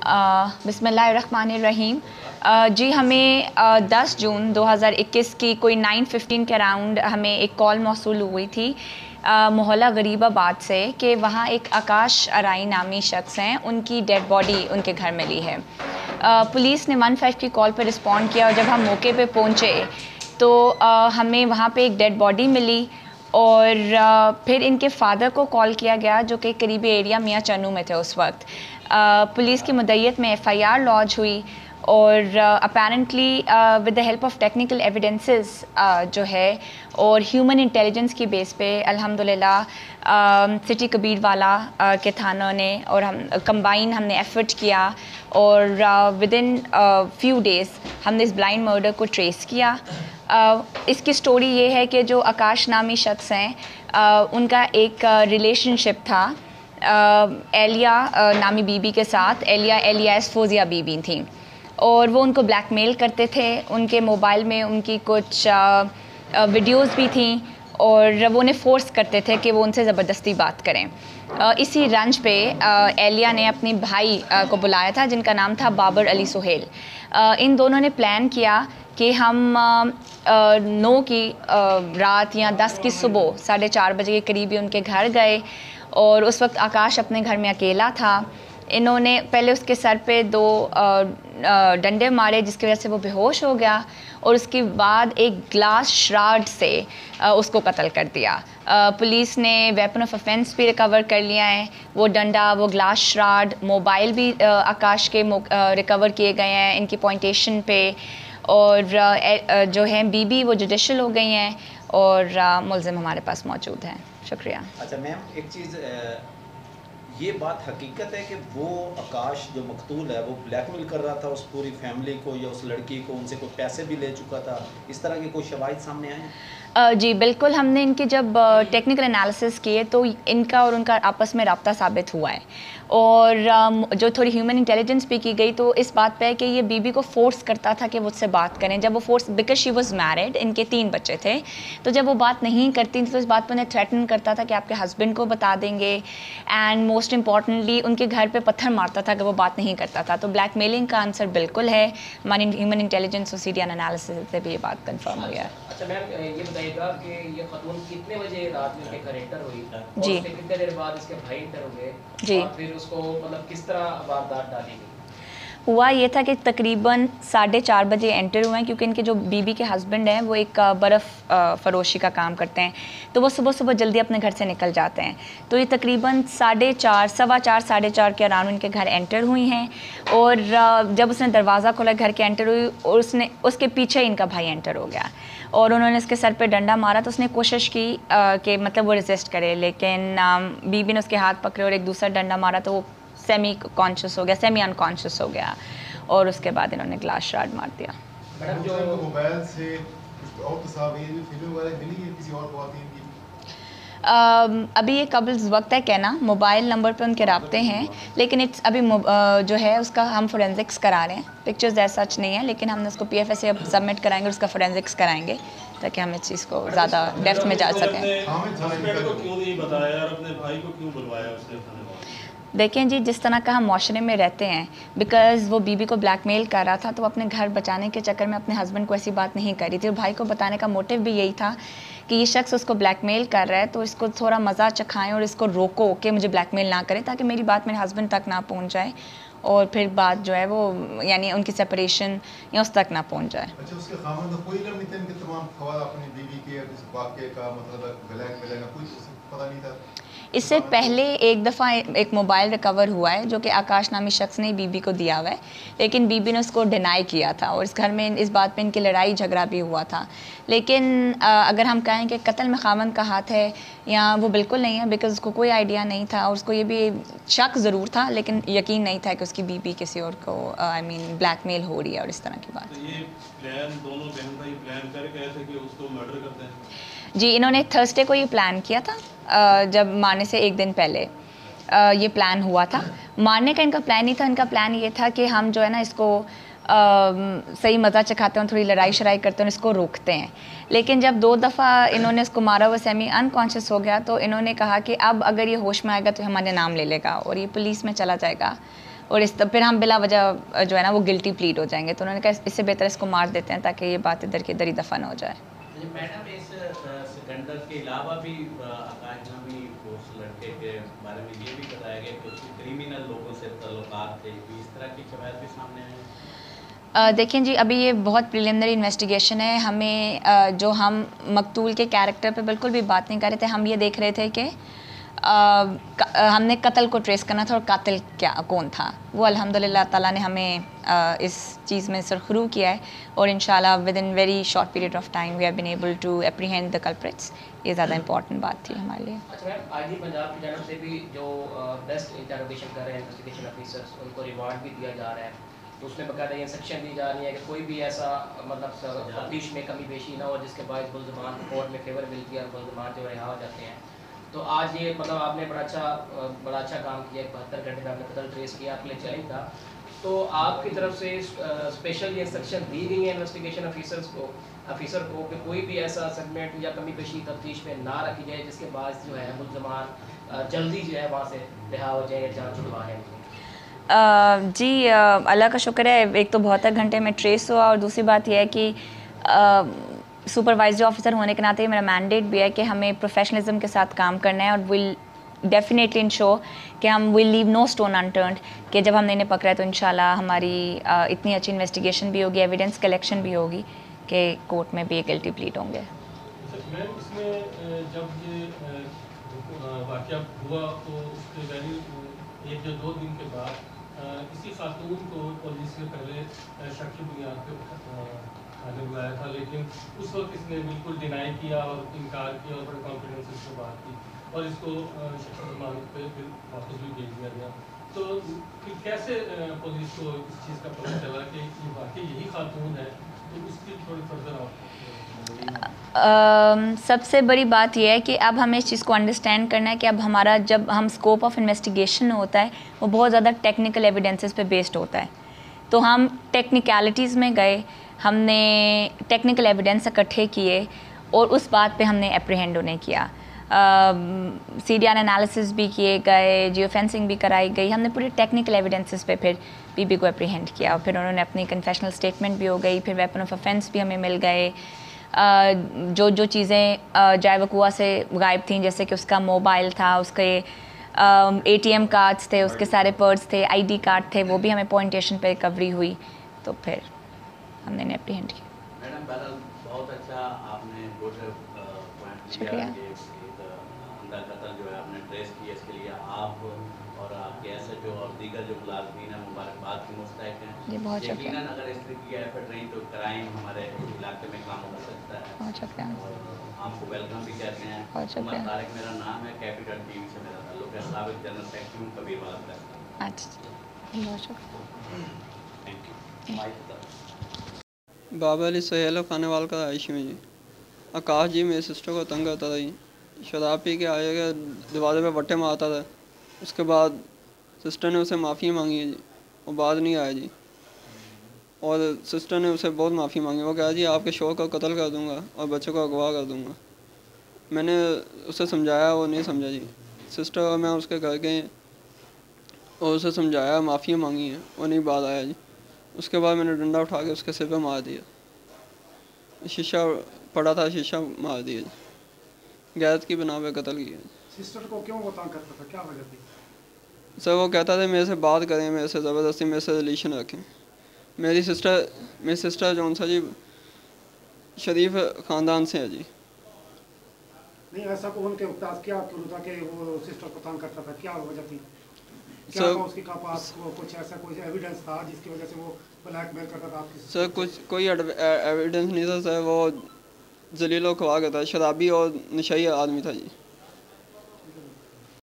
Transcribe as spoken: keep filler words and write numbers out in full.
बिस्मिल्लाहिर्रहमानिर्रहीम। जी हमें दस जून दो हज़ार इक्कीस की कोई नाइन फिफ्टीन के अराउंड हमें एक कॉल मौसूल हुई थी मोहल्ला गरीबाबाद से कि वहाँ एक आकाश अराई नामी शख्स हैं, उनकी डेड बॉडी उनके घर मिली है। पुलिस ने वन फाइव की कॉल पर रिस्पॉन्ड किया और जब हम मौके पे पहुँचे तो हमें वहाँ पे एक डेड बॉडी मिली और फिर इनके फादर को कॉल किया गया जो कि करीबी एरिया मियाँ चन्नू में थे उस वक्त। पुलिस की मुद्दयत में एफ़ आई आर लॉन्च हुई और apparently with the help of technical evidences जो है और ह्यूमन इंटेलिजेंस की बेस पे अल्हम्दुलिल्लाह सिटी कबीरवाला uh, के थानों ने और हम कंबाइन हमने एफर्ट किया और विद इन फ्यू डेज़ हमने इस ब्लाइंड मर्डर को ट्रेस किया। uh, इसकी स्टोरी ये है कि जो आकाश नामी शख्स हैं uh, उनका एक रिलेशनशिप uh, था uh, एलिया uh, नामी बीबी के साथ। एलिया एलियास फोजिया बीबी थी और वो उनको ब्लैकमेल करते थे। उनके मोबाइल में उनकी कुछ वीडियोस भी थी और वो उन्हें फ़ोर्स करते थे कि वो उनसे ज़बरदस्ती बात करें। आ, इसी रंज पे आ, एलिया ने अपनी भाई आ, को बुलाया था जिनका नाम था बाबर अली सुहेल। आ, इन दोनों ने प्लान किया कि हम आ, आ, नौ की आ, रात या दस की सुबह साढ़े चार बजे के करीब ही उनके घर गए और उस वक्त आकाश अपने घर में अकेला था। इन्होंने पहले उसके सर पे दो डंडे मारे जिसकी वजह से वो बेहोश हो गया और उसके बाद एक ग्लास श्राड से उसको कत्ल कर दिया। पुलिस ने वेपन ऑफ ऑफेंस भी रिकवर कर लिया है, वो डंडा, वो ग्लास श्राड, मोबाइल भी आकाश के रिकवर किए गए हैं इनकी पॉइंटेशन पे और जो है बीबी वो जुडिशल हो गई हैं और मुलजिम हमारे पास मौजूद हैं। शुक्रिया। अच्छा मैम, एक चीज़ ये बात हकीकत है कि वो आकाश जो मकतूल है वो ब्लैकमेल कर रहा था उस पूरी फैमिली को या उस लड़की को, उनसे कोई पैसे भी ले चुका था, इस तरह के कोई शवाहिद सामने आए? जी बिल्कुल, हमने इनके जब टेक्निकल एनालिसिस किए तो इनका और उनका आपस में रब्ता साबित हुआ है और जो थोड़ी ह्यूमन इंटेलिजेंस भी की गई तो इस बात पे है कि ये बीबी को फोर्स करता था कि मुझसे बात करें। जब वो force, because she was married, इनके तीन बच्चे थे, तो जब वो बात नहीं करती थी तो इस बात पर उन्हें थ्रेटन करता था कि आपके हस्बैंड को बता देंगे एंड मोस्ट इंपॉर्टेंटली उनके घर पर पत्थर मारता था कि वो बात नहीं करता था। तो ब्लैकमेलिंग का आंसर बिल्कुल है। हमारी ह्यूमन इंटेलिजेंस और सीरियन एनालिसिस से भी ये बात कन्फर्म हो गया। अच्छा मैम, ये बताइएगा कि ये खातून कितने बजे रात में घर एंटर हुई जी, और कितने देर बाद इसके भाई एंटर हुए जी, और फिर उसको मतलब किस तरह वारदात डाली गई? हुआ ये था कि तकरीबन साढ़े चार बजे एंटर हुए हैं क्योंकि इनके जो बीबी के हस्बैंड हैं वो एक बर्फ़ फ़रोशी का काम करते हैं, तो वो सुबह सुबह जल्दी अपने घर से निकल जाते हैं। तो ये तकरीबन साढ़े चार सवा चार साढ़े चार के अराउंड इनके घर एंटर हुई हैं और जब उसने दरवाज़ा खोला घर के एंटर हुई और उसने उसके पीछे इनका भाई एंटर हो गया और उन्होंने इसके सर पे डंडा मारा। तो उसने कोशिश की कि मतलब वो रेजिस्ट करे, लेकिन बीबी ने उसके हाथ पकड़े और एक दूसरा डंडा मारा तो वो सेमी कॉन्शियस हो गया, सेमी अनकॉन्शियस हो गया और उसके बाद इन्होंने ग्लास शार्ड मार दिया। मैडम जो मोबाइल से और तस्वीर फिल्म वगैरह मिली है किसी और ख़वातीन की? Uh, अभी ये कबल वक्त है कहना, मोबाइल नंबर पे उनके राब्ते हैं लेकिन इट्स अभी uh, जो है उसका हम फोरेंसिक्स करा रहे हैं। पिक्चर्स ऐसा सच नहीं है लेकिन हमने उसको पी एफ एस से अब सबमिट कराएंगे, उसका फोरेंसिक्स कराएंगे ताकि हम इस चीज़ को ज़्यादा डेप्थ में जा सकें। देखें जी, जिस तरह का हम माशरे में रहते हैं, बिकॉज़ वो बीबी को ब्लैकमेल कर रहा था तो वो अपने घर बचाने के चक्कर में अपने हस्बैंड को ऐसी बात नहीं करी थी और भाई को बताने का मोटिव भी यही था कि ये शख्स उसको ब्लैकमेल कर रहा है तो इसको थोड़ा मज़ा चखाएं और इसको रोको कि मुझे ब्लैकमेल ना करे ताकि मेरी बात मेरे हस्बैंड तक ना पहुंच जाए और फिर बात जो है वो यानी उनकी सेपरेशन या उस तक ना पहुंच जाए। अच्छा, उसके खामन का कोई इल्म नहीं था इनके तमाम ख्वाल अपनी बीवी के इस वाक़े का, मतलब ब्लैकमेल का कुछ पता नहीं था? इससे पहले एक दफ़ा एक मोबाइल रिकवर हुआ है जो कि आकाश नामी शख्स ने बीबी को दिया हुआ है, लेकिन बीबी ने उसको डिनाई किया था और इस घर में इस बात पे इनकी लड़ाई झगड़ा भी हुआ था। लेकिन अगर हम कहें कि कत्ल में खामन का हाथ है या वो बिल्कुल नहीं है, बिकॉज़ उसको कोई आइडिया नहीं था और उसको ये भी शक ज़रूर था लेकिन यकीन नहीं था कि उसकी बीबी किसी और को आई मीन ब्लैकमेल हो रही है और इस तरह की बात। तो ये प्लान दोनों बहन भाई प्लान करके ऐसे कि उसको मर्डर करते हैं? जी, इन्होंने थर्सडे को ये प्लान किया था, जब मारने से एक दिन पहले ये प्लान हुआ था। मारने का इनका प्लान नहीं था, इनका प्लान ये था कि हम जो है ना इसको आ, सही मज़ा चखाते हैं, थोड़ी लड़ाई शराई करते हैं, इसको रोकते हैं। लेकिन जब दो दफ़ा इन्होंने इसको मारा, वो सेमी अनकॉन्शियस हो गया तो इन्होंने कहा कि अब अगर ये होश में आएगा तो हमारे नाम ले लेगा और ये पुलिस में चला जाएगा और इस फिर हम बिला वजह जो है ना वो गिल्टी प्लीड हो जाएंगे। तो उन्होंने कहा इससे बेहतर इसको मार देते हैं ताकि ये बात इधर की इधर ही दफन हो जाए। मैडम इस सिकंदर के अलावा भी आकाश नामी उस लड़के के बारे में ये भी बताया गया कि उसके क्रिमिनल लोगों से ताल्लुकात थे, इस तरह की शवायद भी सामने आए। देखें जी, अभी ये बहुत प्रिलिमिनरी इन्वेस्टिगेशन है। हमें uh, जो हम मकतूल के कैरेक्टर पे बिल्कुल भी बात नहीं कर रहे थे। हम ये देख रहे थे कि uh, हमने कत्ल को ट्रेस करना था और कातिल क्या कौन था। वो अल्हम्दुलिल्लाह ताला ने हमें uh, इस चीज़ में सरखरू किया है और इंशाल्लाह within very short period of time we have been able to apprehend the culprits. ये ज़्यादा इंपॉर्टेंट बात थी हमारे लिए। अच्छा मैम, आईजी पंजाब की जानब से भी जो बेस्ट इंटरोगेशन कर रहे हैं इन्वेस्टिगेशन ऑफिसर्स, उनको रिवार्ड भी दिया जा रहा है। तो उसमें बकायदा ये इंस्ट्रक्शन दी जा रही है कि कोई भी ऐसा मतलब तफ्तीश में कमी पेशी ना हो जिसके बाद मुलजमान को कोर्ट में फेवर मिलती है और मुलजमान जो रिहा हो जाते हैं। तो आज ये मतलब आपने बड़ा अच्छा बड़ा अच्छा काम किया, बहत्तर घंटे में आपने कत्ल ट्रेस किया, आपके लिए चैलेंज था। तो आपकी तरफ से स्पेशल इंस्ट्रक्शन दी गई है इन्वेस्टिगेशन ऑफिसर्स को ऑफिसर को कि कोई भी ऐसा सेगमेंट या कमी पेशी तफ्तीश में ना रखी जाए जिसके बाद जो है मुलजमान जल्दी जो है वहाँ से रिहा हो जाए, जान छुड़वा है। Uh, जी uh, अल्लाह का शुक्र है, एक तो बहत्तर घंटे में ट्रेस हुआ और दूसरी बात यह है कि सुपरवाइजरी ऑफिसर होने के नाते मेरा मैंडेट भी है कि हमें प्रोफेशनलिज्म के साथ काम करना है और विल डेफिनेटली इंश्योर कि हम will leave no stone unturned, कि जब हमने इन्हें पकड़ा है तो इंशाल्लाह हमारी uh, इतनी अच्छी इन्वेस्टिगेशन भी होगी, एविडेंस कलेक्शन भी होगी कि कोर्ट में भी गिल्टी प्लीड होंगे। मैम, इसमें जब ये वाक़या हुआ तो उसके यानी एक या दो दिन के बाद किसी खातून को पुलिस ने पहले शक की बुनियाद पर थाने बुलाया था, लेकिन उस वक्त इसने बिल्कुल डिनाई किया और इनकार किया और बड़े कॉन्फिडेंस से बात की और इसको जमानत पे फिर वापस भी भेज दिया गया। तो फिर कैसे पुलिस को इस चीज़ का पता चला कि ये वाकई यही खातून है? तो उसकी थोड़ी फर्दर आप Uh, सबसे बड़ी बात यह है कि अब हमें इस चीज़ को अंडरस्टैंड करना है कि अब हमारा जब हम स्कोप ऑफ इन्वेस्टिगेशन होता है वो बहुत ज़्यादा टेक्निकल एविडेंसेस पे बेस्ड होता है। तो हम टेक्निकलिटीज़ में गए, हमने टेक्निकल एविडेंस इकट्ठे किए और उस बात पे हमने एप्रीहेंड उन्हें किया। सी डी आर एनालिसिस भी किए गए, जियो फेंसिंग भी कराई गई, हमने पूरे टेक्निकल एविडेंसेस पे फिर बीबी को एप्रीहेंड किया। फिर उन्होंने अपनी कन्फेशनल स्टेटमेंट भी हो गई, फिर वेपन ऑफ ऑफेंस भी हमें मिल गए। Uh, जो जो चीज़ें जाए वकुआ से गायब थी, जैसे कि उसका मोबाइल था, उसके ए टी एम कार्ड्स थे, उसके सारे पर्स थे, आई डी कार्ड थे, वो भी हमें पॉइंटेशन पे रिकवरी हुई। तो फिर हमने इन्हें एप्रीहेंड किया। मैडम बहरहाल बहुत अच्छा आपने गुड पॉइंट शुक्रिया। अंदर कत्ल जो है आपने ट्रेस किया, इसके लिए आप और आपके एस एच ओ और दीगर जो मुलाजमीन हैं मुबारकबाद की मुस्तहिक हैं। जी बहुत शुक्रिया। यकीनन अगर इस तरह की एफर्ट रही तो क्राइम हमारे इलाके में कम हो सकता है। बहुत शुक्रिया। और आपको वेलकम भी कहते हैं। बहुत शुक्रिया। उमर तारिक मेरा नाम है, कैपिटल टीवी से मेरा ताल्लुक है, साबिक जनरल सेक्रेटरी हूं कबीर वाला प्रेस। अच्छा, बहुत शुक्रिया। Thank you. Mike Baba Ali सहेलो खाने वाल का आयश में जी आकाश जी मेरे सिस्टर को तंग करता था जी, शराब पी के आएगा दरवाजे पे बट्टे मारता था। उसके बाद सिस्टर ने उसे माफ़ी मांगी है जी, वो बाद नहीं आया जी। और सिस्टर ने उसे बहुत माफ़ी मांगी, वो कहा जी आपके शोर को कत्ल कर दूंगा और बच्चों को अगवा कर दूंगा। मैंने उसे समझाया, वो नहीं समझा जी। सिस्टर और मैं उसके घर गए और उसे समझाया, माफ़ी मांगी है, वो नहीं बात आया जी। उसके बाद मैंने डंडा उठा के उसके सिर पे मार दिया, शीशा पड़ा था, शीशा मार दिया जी। गैरत की बिना पे कत्ल किया। सिस्टर को क्यों वो तंग करता था, क्या वजह थी? सर वो कहता था मेरे से बात करें, मेरे से ज़बरदस्ती मेरे से रिलेशन रखें। मेरी सिस्टर मेरी सिस्टर जौन सा जी शरीफ ख़ानदान से है जी। नहीं ऐसा को उनके उपताज क्या था कि वो सिस्टर को तंग करता था, क्या वजह थी? क्या सर, था उसके पास को कुछ ऐसा कोई एविडेंस था जिसकी वजह से वो ब्लैकमेल करता था आपकी? सर कुछ कोई एविडेंस नहीं था सर, वो जलीलो खवा का था, शराबी और नशाई आदमी था जी।